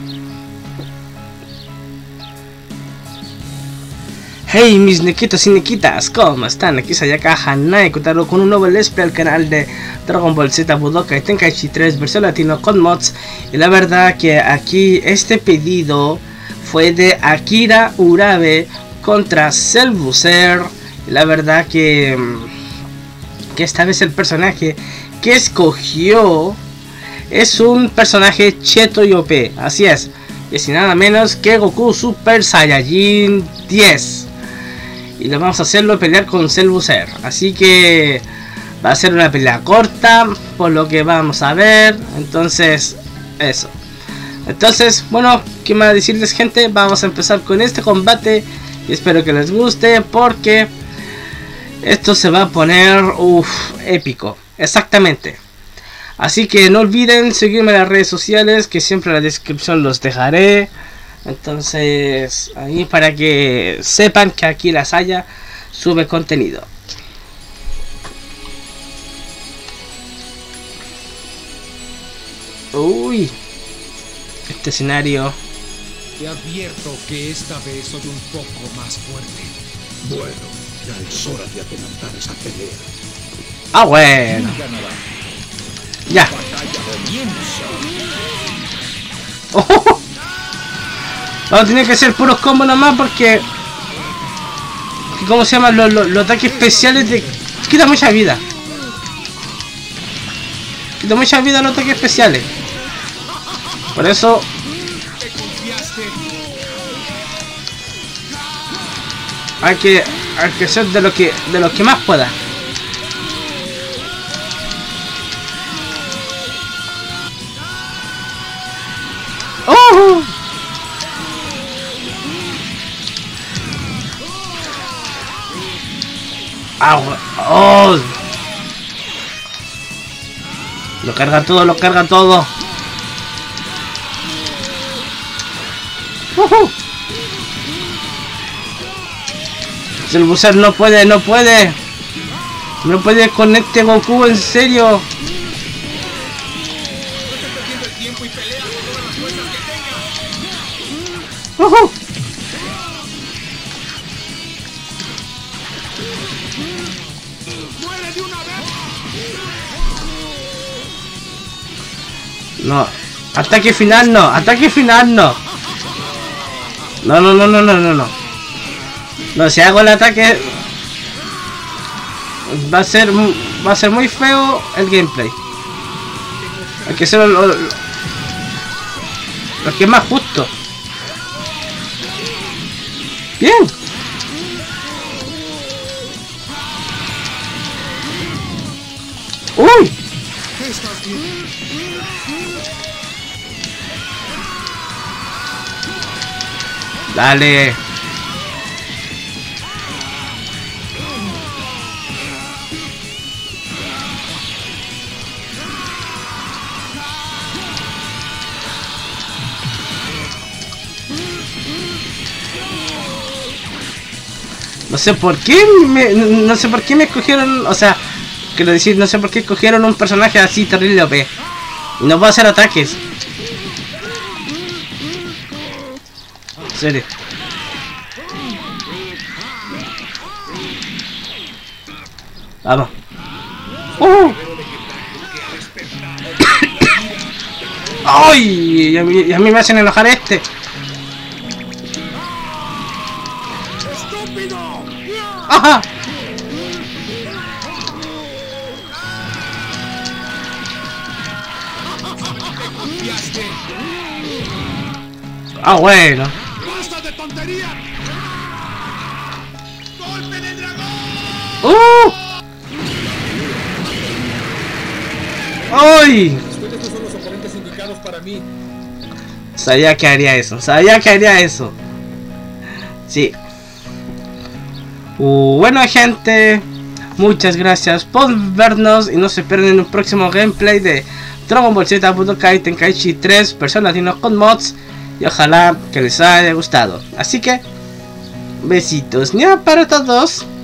Hey mis nequitos y nequitas, ¿cómo están? Aquí Sayaka Hanai Kotaro con un nuevo let's play al canal de Dragon Ball Z Budokai Tenkaichi 3 versión latino con mods. Y la verdad que aquí este pedido fue de Akira Urabe contra Cell Buzzer. Y la verdad que esta vez el personaje que escogió es un personaje cheto y OP, así es. Y sin nada menos que Goku Super Saiyajin 10. Y lo vamos a hacerlo pelear con Cell Buzzer. Así que va a ser una pelea corta, por lo que vamos a ver. Entonces, eso. Entonces, bueno, ¿qué más decirles, gente? Vamos a empezar con este combate. Y espero que les guste, porque esto se va a poner, épico. Exactamente. Así que no olviden seguirme en las redes sociales, que siempre en la descripción los dejaré. Entonces, ahí para que sepan que aquí la Saya sube contenido. Uy, este escenario. Te advierto que esta vez soy un poco más fuerte. Bueno, ya es hora de adelantar esa pelea. Ah, bueno. Ya. Oh. Vamos a tener que hacer puros combos nomás porque ¿cómo se llaman? Los ataques especiales de... Quita mucha vida. Quita mucha vida los ataques especiales. Por eso hay que ser de lo que más pueda. ¡Oh! ¡Oh! Lo carga todo, lo carga todo. El Buzzer no puede con este Goku, en serio. No, ataque final no, ataque final no. No. No, si hago el ataque va a ser muy feo el gameplay. Hay que ser lo que es más justo. Bien. Uy. Dale. No sé por qué me escogieron, o sea, quiero decir, no sé por qué escogieron un personaje así terrible OP. Y no puedo hacer ataques. En serio. Vamos. ¡Ay! Y a mí me hacen enojar este. ¡Ajá! Ah, bueno. ¡Basta de tontería! ¡Golpe de dragón! ¡Ay! Estos son los oponentes indicados para mí. Sabía que haría eso. Sí. Bueno, gente, muchas gracias por vernos y no se pierdan un próximo gameplay de Dragon Ball Z Budokai Tenkaichi 3 versión latino con mods. Y ojalá que les haya gustado. Así que besitos para todos.